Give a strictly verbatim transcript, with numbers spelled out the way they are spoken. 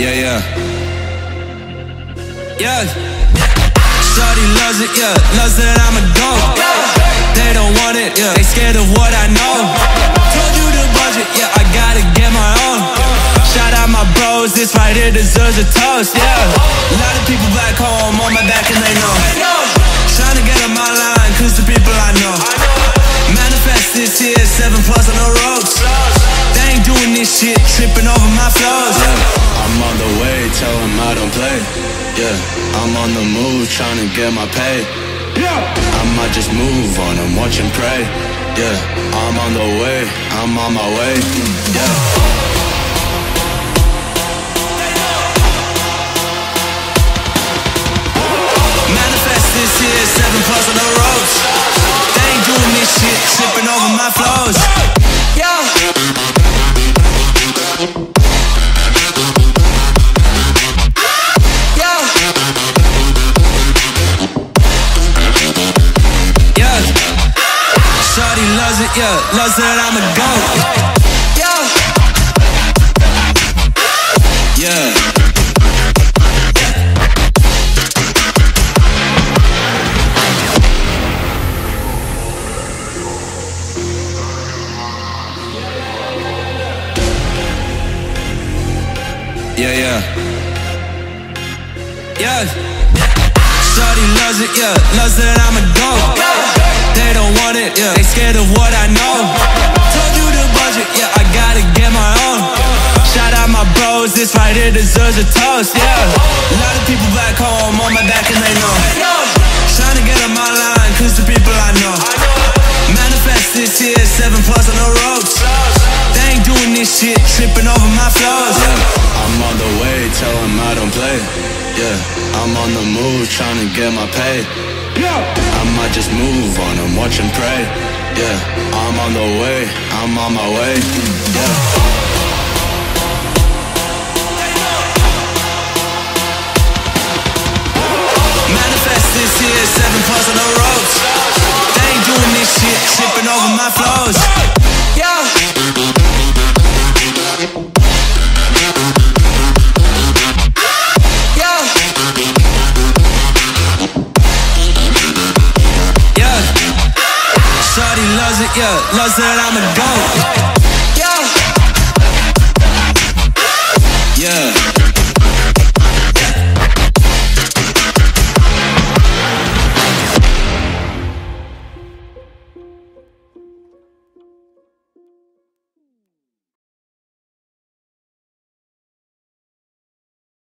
Yeah, yeah. Yeah. Shawty loves it, yeah. Loves that I'm a dog. They don't want it, yeah. They scared of what I know. Told you the budget, yeah. I gotta get my own. Shout out my bros, this right here deserves a toast, yeah. A lot of people back home on my back and they know. Trying to get on my line, cause the people I know. Manifest this here, seven plus on the ropes. They ain't doing this shit, tripping over my flows, yeah. I'm on the way, tell them I don't play. Yeah, I'm on the move, trying to get my pay. I might just move on and watch and pray. Yeah, I'm on the way, I'm on my way. Yeah. Manifest this here, seven plus on the ropes. They ain't doing this shit, tripping over my flows. Yeah. Shawty loves it, yeah, loves that I'm a goat. Yeah. Yeah. Yeah, yeah. Yeah. Shawty loves it, yeah, loves that I'm a goat. They don't want it, yeah. They scared of what I know. Told you the budget, yeah. I gotta get my own. Shout out my bros, this right here deserves a toast, yeah. A lot of people back home on my back and they know. Trying to get on my line, cause the people I know. Manifest this here, seven plus on the ropes. They ain't doing this shit, tripping over my flows, yeah. I'm on the way, tell them I don't play. Yeah, I'm on the move, trying to get my pay. I might just move on and watch and pray. Yeah, I'm on the way, I'm on my way. Yeah. Manifest this here, seven plus on the ropes. They ain't doing this shit, tripping over my flows. Yeah. Shawty loves it, yeah, loves that I'm a goat.